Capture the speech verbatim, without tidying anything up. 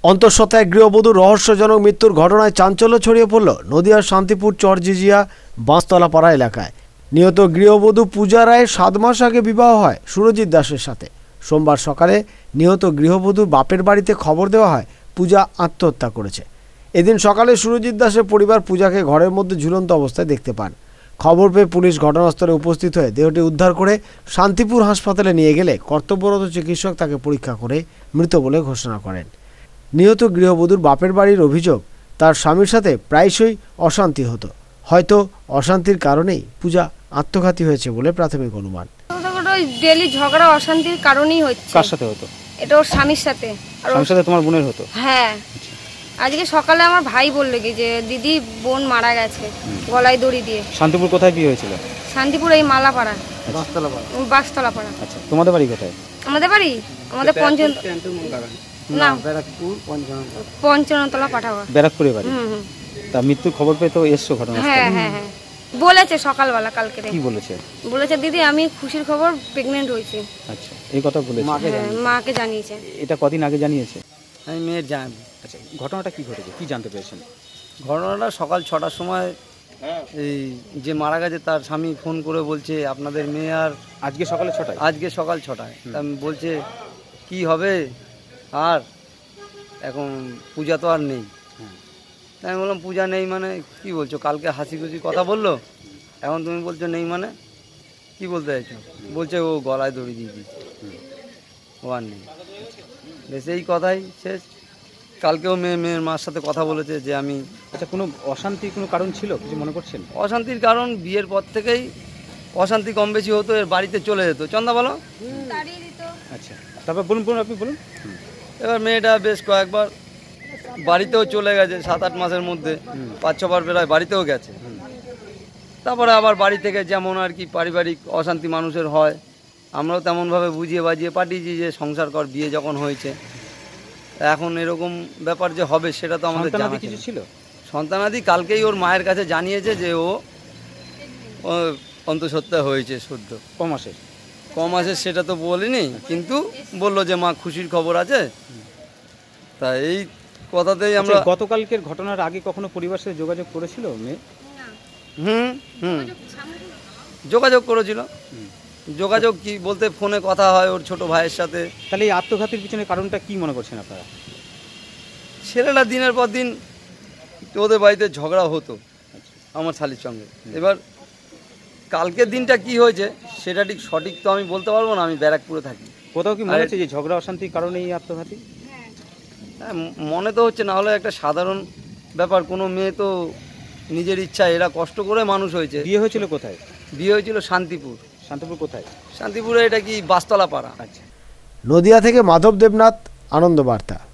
অন্তঃসত্ত্বা গৃহবধূর রহস্যজনক মৃত্যুর ঘটনায় চাঞ্চল্য ছড়িয়ে পড়ল নদিয়ার শান্তিপুর চরজিজিয়া বাঁশতলাপাড়া এলাকায়। নিহত গৃহবধূ পূজা রায়ের সাত মাস আগে বিবাহ হয় সুরজিৎ দাসের সাথে। সোমবার সকালে নিহত গৃহবধূর বাপের বাড়িতে খবর দেওয়া হয় পূজা আত্মহত্যা করেছে। এদিন সকালে সুরজিৎ দাসের পরিবার পূজাকে ঘরের মধ্যে ঝুলন্ত অবস্থায় দেখতে পান। খবর পেয়ে পুলিশ ঘটনাস্থলে উপস্থিত হয়ে দেহটি উদ্ধার করে শান্তিপুর হাসপাতালে নিয়ে গেলে কর্তব্যরত চিকিৎসক তাকে পরীক্ষা করে মৃত বলে ঘোষণা করেন। নিহত গৃহবধূর বাপের বাড়ির অভিযোগ, তার স্বামীর সাথে প্রায়শই অশান্তি হতো। হয়তো অশান্তির কারণেই পূজা আত্মঘাতী হয়েছে বলে প্রাথমিক অনুমান। ডেইলি ঝগড়া অশান্তির কারণেই হচ্ছে। কার সাথে হতো? এটা ওর স্বামীর সাথে। আর স্বামীর সাথে তোমার বোনের হতো? হ্যাঁ, আজকে সকালে আমার ভাই বললো কি যে দিদি বোন মারা গেছে গলায় দড়ি দিয়ে। শান্তিপুর কোথায় কি হয়েছিল? শান্তিপুর এই মালাপাড়া, বাঁশতলাপাড়া। বাঁশতলাপাড়া। আচ্ছা, তোমাদের বাড়ি কোথায়? আমাদের বাড়ি আমাদের পঞ্চম না ব্যারাকপুর পঞ্চাননতলা পাঠাবা। ব্যারাকপুরে বাড়ি। তা মৃত্যুর খবর পেয়ে তো এসছো ঘটনা? হ্যাঁ হ্যাঁ হ্যাঁ, বলেছে সকালবেলা কালকে। কি বলেছে? বলেছে দিদি আমি খুশির খবর প্রেগন্যান্ট হয়েছি। আচ্ছা, এই কথা বলেছে? মাকে জানিয়েছে। এটা কদিন আগে জানিয়েছে? আমি মেয়ের জানি। আচ্ছা, ঘটনাটা কি ঘটেছে, কি জানতে পেরেছেন? ঘটনাটা সকাল ছটার সময় এই যে মারা গেছে তার স্বামী ফোন করে বলছে আপনাদের মেয়ে আর আজকে সকালে ছটায়? আজকে সকাল ছটায় আমি বলছে কি হবে, আর এখন পূজা তো আর নেই। তাই আমি বললাম পূজা নেই মানে কি বলছো? কালকে হাসি খুশি কথা বললো, এখন তুমি বলছো নেই মানে কি বলতে চাইছো? বলছে ও গলায় দড়ি দিয়ে দিচ্ছে, ও আর নেই। বেশ এই কথাই শেষ। কালকেও মেয়ে মেয়ের মার সাথে কথা বলেছে যে আমি। আচ্ছা, কোনো অশান্তির কোনো কারণ ছিল কিছু মনে করছেন? অশান্তির কারণ বিয়ের পর থেকেই অশান্তি কম বেশি হতো, এর বাড়িতে চলে যেত। চন্দা বলো। আচ্ছা, তারপর বলুন বলুন আপনি বলুন। এবার মেয়েটা বেশ কয়েকবার বাড়িতেও চলে গেছে, সাত আট মাসের মধ্যে পাঁচ ছবার প্রায় বাড়িতেও গেছে। তারপরে আবার বাড়ি থেকে যেমন আর কি পারিবারিক অশান্তি মানুষের হয়, আমরাও তেমনভাবে বুঝিয়ে বাজিয়ে পাঠিয়েছি যে সংসার কর, বিয়ে যখন হয়েছে। এখন এরকম ব্যাপার যে হবে সেটা তো আমাদের জানা কিছু ছিল। সন্তানাদি কালকেই ওর মায়ের কাছে জানিয়েছে যে ও অন্তঃসত্ত্বা হয়েছে সদ্য। ক মাসের? ক মাসের সেটা তো বলিনি, কিন্তু বললো যে মা খুশির খবর আছে। তা এই কথাতেই আমরা। গতকালকের ঘটনার আগে কখনো পরিবারের সাথে যোগাযোগ করেছিল মেয়ে? হুম হুম যোগাযোগ করেছিল। যোগাযোগ কি বলতে ফোনে কথা হয় ওর ছোট ভাইয়ের সাথে। তাহলে এই আত্মঘাতীর পিছনে কারণটা কি মনে করছেন আপনারা? ছেলেরা দিনের পর দিন ওদের বাড়িতে ঝগড়া হতো আমার শালির সঙ্গে। এবার কালকের দিনটা কি হয়েছে সেটা ঠিক সঠিক তো আমি বলতে পারবো না, আমি ব্যারাকপুরে থাকি। কোথাও কি মনে হচ্ছে যে ঝগড়া অশান্তির কারণে এই আত্মঘাতী? হ্যাঁ, মনে তো হচ্ছে, না হলে একটা সাধারণ ব্যাপার। কোনো মেয়ে তো নিজের ইচ্ছা, এরা কষ্ট করে মানুষ হয়েছে। বিয়ে হয়েছিল কোথায়? বিয়ে হয়েছিল শান্তিপুর। শান্তিপুর কোথায়? শান্তিপুরে এটা কি বাঁশতলা পাড়া। আচ্ছা। নদিয়া থেকে মাধব দেবনাথ, আনন্দ বার্তা।